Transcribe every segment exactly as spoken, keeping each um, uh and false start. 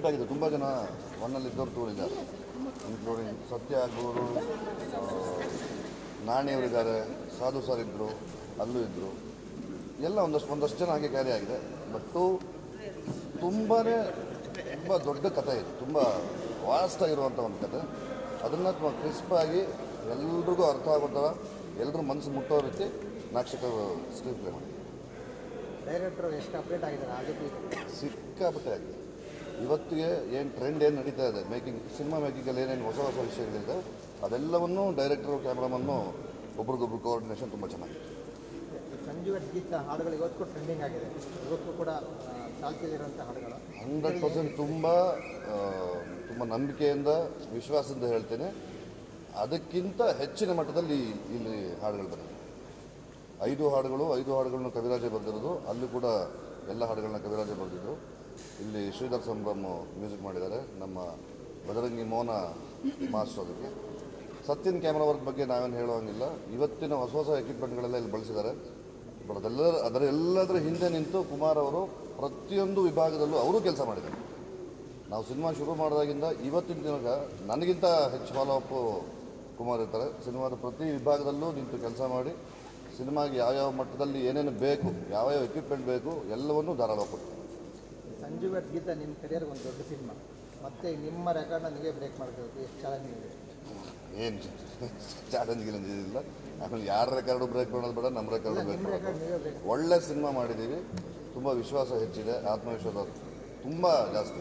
Update ಆಗಿದೆ. ತುಂಬ ಜನ ಒನ್ನಲ್ಲಿ ಇದ್ದವ್ರು ತೋರಿದ್ದಾರೆ, ಇನ್ಕ್ಲೂಡಿಂಗ್ ಸತ್ಯ ಆಗ್ಬೋದು, ನಾಣಿಯವರಿದ್ದಾರೆ, ಸಾಧು ಸರ್ ಇದ್ದರು, ಅಲ್ಲೂ ಇದ್ದರು, ಎಲ್ಲ ಒಂದಷ್ಟು ಒಂದಷ್ಟು ಜನ ಹಾಗೆ ಕ್ಯಾರಿ ಆಗಿದೆ. ಬಟ್ಟು ತುಂಬಾ ತುಂಬ ದೊಡ್ಡ ಕಥೆ ಇದೆ, ತುಂಬ ವಾಸ್ಟಾಗಿರುವಂಥ ಒಂದು ಕಥೆ. ಅದನ್ನು ತುಂಬ ಕ್ರಿಸ್ಪಾಗಿ ಎಲ್ರಿಗೂ ಅರ್ಥ ಆಗೋ ಥರ, ಎಲ್ಲರೂ ಮನಸ್ಸು ಮುಟ್ಟೋ ರೀತಿ ನಾಕ್ಷಕರು ಸ್ಕ್ರೀನ್ ಪ್ಲೇ ಮಾಡಿ. ಡೈರೆಕ್ಟ್ರು ಎಷ್ಟು ಅಪ್ಡೇಟ್ ಆಗಿದ್ದಾರೆ ಅದಕ್ಕೆ ಸಿಕ್ಕಾಪಟ್ಟೆ ಆಗಿದೆ. ಇವತ್ತಿಗೆ ಏನು ಟ್ರೆಂಡ್ ಏನು ನಡೀತಾ ಇದೆ ಮೇಕಿಂಗ್, ಸಿನಿಮಾ ಮೇಕಿಂಗಲ್ಲಿ ಏನೇನು ಹೊಸ ಹೊಸ ವಿಷಯಗಳಿದೆ ಅದೆಲ್ಲವನ್ನೂ ಡೈರೆಕ್ಟ್ರು ಕ್ಯಾಮ್ರಾಮನ್ನು ಒಬ್ರಿಗೊಬ್ರು ಕೋಆರ್ಡಿನೇಷನ್ ತುಂಬ ಚೆನ್ನಾಗಿದೆ. ಸಂಜು ಗೀತ ಹಾಡುಗಳು ಇವತ್ತು ಟ್ರೆಂಡಿಂಗ್ ಆಗಿದೆ, ಇವತ್ತು ಕೂಡ ಚಾಲ್ತಿಯಲ್ಲಿರುವಂಥ ಹಾಡುಗಳು ಹಂಡ್ರೆಡ್ ಪರ್ಸೆಂಟ್ ತುಂಬ ತುಂಬ ನಂಬಿಕೆಯಿಂದ ವಿಶ್ವಾಸದಿಂದ ಹೇಳ್ತೇನೆ. ಅದಕ್ಕಿಂತ ಹೆಚ್ಚಿನ ಮಟ್ಟದಲ್ಲಿ ಇಲ್ಲಿ ಹಾಡುಗಳು ಬರುತ್ತೆ. ಐದು ಹಾಡುಗಳು ಐದು ಹಾಡುಗಳನ್ನ ಕವಿರಾಜೆ ಬರೆದಿರೋದು, ಅಲ್ಲಿ ಕೂಡ ಎಲ್ಲ ಹಾಡುಗಳನ್ನ ಕವಿರಾಜೆ ಬರೆದಿದ್ರು. ಇಲ್ಲಿ ಶ್ರೀಧರ್ ಸಂಭ್ರಮ್ ಮ್ಯೂಸಿಕ್ ಮಾಡಿದ್ದಾರೆ, ನಮ್ಮ ಬದರಂಗಿ ಮೋನ ಮಾಸ್ಟರ್. ಅದಕ್ಕೆ ಸತ್ಯನ್ ಕ್ಯಾಮ್ರಾ ವರ್ಕ್ ಬಗ್ಗೆ ನಾವೇನು ಹೇಳುವಂಗಿಲ್ಲ. ಇವತ್ತಿನ ಹೊಸ ಹೊಸ ಎಕ್ವಿಪ್ಮೆಂಟ್ಗಳೆಲ್ಲ ಇಲ್ಲಿ ಬಳಸಿದ್ದಾರೆ. ಬಟ್ ಅದೆಲ್ಲ ಅದರ ಎಲ್ಲದರ ಹಿಂದೆ ನಿಂತು ಕುಮಾರ್ ಅವರು ಪ್ರತಿಯೊಂದು ವಿಭಾಗದಲ್ಲೂ ಅವರು ಕೆಲಸ ಮಾಡಿದ್ದಾರೆ. ನಾವು ಸಿನಿಮಾ ಶುರು ಮಾಡಿದಾಗಿಂದ ಇವತ್ತಿನ ದಿನಗ ನನಗಿಂತ ಹೆಚ್ಚು ಫಾಲೋ ಅಪ್ಪು ಕುಮಾರ್ ಇರ್ತಾರೆ. ಸಿನಿಮಾದ ಪ್ರತಿ ವಿಭಾಗದಲ್ಲೂ ನಿಂತು ಕೆಲಸ ಮಾಡಿ ಸಿನಿಮಾಗೆ ಯಾವ್ಯಾವ ಮಟ್ಟದಲ್ಲಿ ಏನೇನು ಬೇಕು, ಯಾವ್ಯಾವ ಎಕ್ವಿಪ್ಮೆಂಟ್ ಬೇಕು ಎಲ್ಲವನ್ನೂ ಧಾರಾಳ ಕೊಡ್ತಾರೆ. ಸಂಜು ಗೀತ ನಿಮ್ಮ ಕರಿಯರ್ಗೆ ಒಂದು ದೊಡ್ಡ ಸಿನಿಮಾ, ಮತ್ತು ನಿಮ್ಮ ರೆಕಾರ್ಡ್ನ ನೀವೇ ಬ್ರೇಕ್ ಮಾಡಬೇಕು, ಎಷ್ಟು ಚಾಲೆಂಜಿಂಗ್ ಇದೆ? ಏನು ಚಾಲೆಂಜ್ ಗಿಲೆಂಜ್ ಇಲ್ಲ. ಆಮೇಲೆ ಯಾರ ರೆಕಾರ್ಡು ಬ್ರೇಕ್ ಮಾಡೋದು ಬೇಡ, ನಮ್ಮ ರೆಕಾರ್ಡು ಬ್ರೇಕ್ ಮಾಡೋದು. ಒಳ್ಳೆ ಸಿನಿಮಾ ಮಾಡಿದ್ದೀವಿ, ತುಂಬ ವಿಶ್ವಾಸ ಹೆಚ್ಚಿದೆ, ಆತ್ಮವಿಶ್ವಾಸ ತುಂಬ ಜಾಸ್ತಿ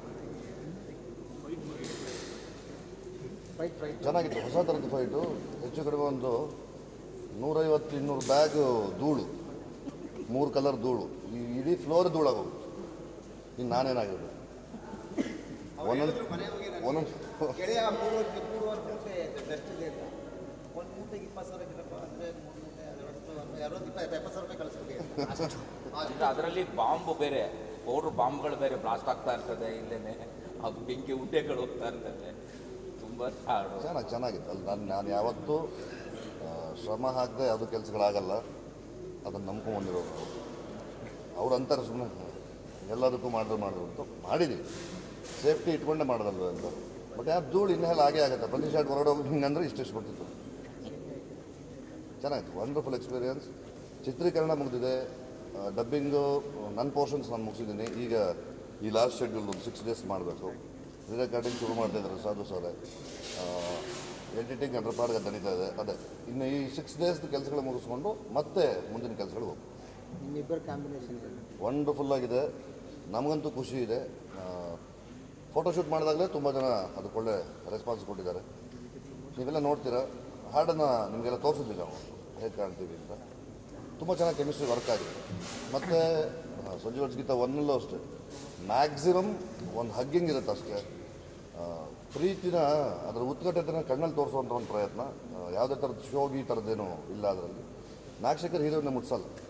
ಚೆನ್ನಾಗಿತ್ತು. ಹೊಸ ಥರದ ಫೈಟು, ಹೆಚ್ಚು ಕಡಿಮೆ ಒಂದು ನೂರೈವತ್ತು ಇನ್ನೂರು ಬ್ಯಾಗ್ ಧೂಳು, ಮೂರು ಕಲರ್ ಧೂಳು, ಈ ಇಡೀ ಫ್ಲೋರ್ ಧೂಳಾಗೋದು. ಇನ್ನು ನಾನೇನಾಗಿರೋದು ಒಂದೊಂದು ಒಂದೊಂದು ಅದರಲ್ಲಿ ಬಾಂಬ್ ಬೇರೆ, ಪೌಡ್ರ್ ಬಾಂಬ್ಗಳು ಬೇರೆ ಬ್ಲಾಸ್ಟ್ ಆಗ್ತಾ ಇರ್ತದೆ, ಇಲ್ಲೇನೆ ಅದು ಬೆಂಕಿ ಉಂಡೆಗಳು ಹೋಗ್ತಾ ಇರ್ತದೆ. ತುಂಬ ಚೆನ್ನಾಗಿ ಚೆನ್ನಾಗಿತ್ತು. ಅಲ್ಲಿ ನಾನು ನಾನು ಯಾವತ್ತೂ ಶ್ರಮ ಹಾಕದೆ ಯಾವುದೂ ಕೆಲಸಗಳಾಗಲ್ಲ, ಅದನ್ನು ನಂಬ್ಕೊಂಬಂದಿರೋರು. ಅವ್ರು ಅಂತಾರೆ ಸುಮ್ಮನೆ ಎಲ್ಲದಕ್ಕೂ ಮಾಡಿದ್ರು ಮಾಡಿದ್ರು ಅಂತ ಮಾಡಿದ್ದೀವಿ, ಸೇಫ್ಟಿ ಇಟ್ಕೊಂಡೇ ಮಾಡೋದಲ್ವ ಅಂತ. ಬಟ್ ಯಾರು ಧೂಳು ಇನ್ನೆಲ್ಲ ಹಾಗೆ ಆಗುತ್ತೆ. ಪ್ರತಿ ಶಾಟ್ ಹೊರಗಡೆ ಹೋಗಿ ಹಿಂಗಂದ್ರೆ ಇಷ್ಟಿಷ್ಟು ಬರ್ತಿತ್ತು. ಚೆನ್ನಾಗಿತ್ತು, ವಂಡರ್ಫುಲ್ ಎಕ್ಸ್ಪೀರಿಯನ್ಸ್. ಚಿತ್ರೀಕರಣ ಮುಗಿದಿದೆ, ಡಬ್ಬಿಂಗು ನನ್ನ ಪೋರ್ಷನ್ಸ್ ನಾನು ಮುಗಿಸಿದ್ದೀನಿ. ಈಗ ಈ ಲಾಸ್ಟ್ ಶೆಡ್ಯೂಲ್ ಒಂದು ಸಿಕ್ಸ್ ಡೇಸ್ ಮಾಡಬೇಕು. ರಿಕಾರ್ಡಿಂಗ್ ಶುರು ಮಾಡ್ತಾಯಿದ್ದಾರೆ ಸಾಧು ಸರ್, ಎಡಿಟಿಂಗ್ ಅದ್ರ ಪಾಡ್ಗೆ ನಡೀತಾ ಇದೆ. ಅದೇ ಇನ್ನು ಈ ಸಿಕ್ಸ್ ಡೇಸ್ದು ಕೆಲಸಗಳು ಮುಗಿಸ್ಕೊಂಡು ಮತ್ತೆ ಮುಂದಿನ ಕೆಲಸಗಳು ಹೋಗಿ. ನಿಮ್ಮಿಬ್ಬರ ಕಾಂಬಿನೇಷನ್ ವಂಡರ್ಫುಲ್ ಆಗಿದೆ, ನಮಗಂತೂ ಖುಷಿ ಇದೆ. ಫೋಟೋಶೂಟ್ ಮಾಡಿದಾಗಲೇ ತುಂಬ ಜನ ಅದಕ್ಕೆ ಒಳ್ಳೆ ರೆಸ್ಪಾನ್ಸ್ ಕೊಟ್ಟಿದ್ದಾರೆ. ನೀವೆಲ್ಲ ನೋಡ್ತೀರಾ, ಹಾಡನ್ನು ನಿಮಗೆಲ್ಲ ತೋರಿಸಿದ್ವಿ ನಾವು ಹೇಗೆ ಕಾಣ್ತೀವಿ ಅಂತ. ತುಂಬ ಚೆನ್ನಾಗಿ ಕೆಮಿಸ್ಟ್ರಿ ವರ್ಕ್ ಆಗಿದೆ. ಮತ್ತು ಸಂಜು ಗೀತ ಒನ್ನಲ್ಲೂ ಅಷ್ಟೇ ಮ್ಯಾಕ್ಸಿಮಮ್ ಒಂದು ಹಗ್ಗಿಂಗ್ ಇರುತ್ತೆ ಅಷ್ಟೇ. ಪ್ರೀತಿನ ಅದರ ಉತ್ಕಟತೆನ ಕಣ್ಣಲ್ಲಿ ತೋರಿಸುವಂಥ ಒಂದು ಪ್ರಯತ್ನ. ಯಾವುದೇ ಥರದ ಶೋಗಿ ಥರದ್ದೇನೂ ಇಲ್ಲ ಅದರಲ್ಲಿ. ನಾಕ್ಷಕರ ಹೀರೋನ ಮುಟ್ಸಲ್ಲ.